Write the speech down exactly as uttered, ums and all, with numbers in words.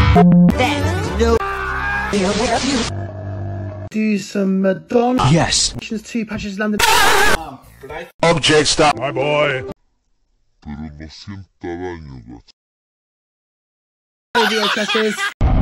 That's no. Do some Madonna. Yes. Two patches landed. Object stop. My boy. Pero no sienta daño, gato. Video testers.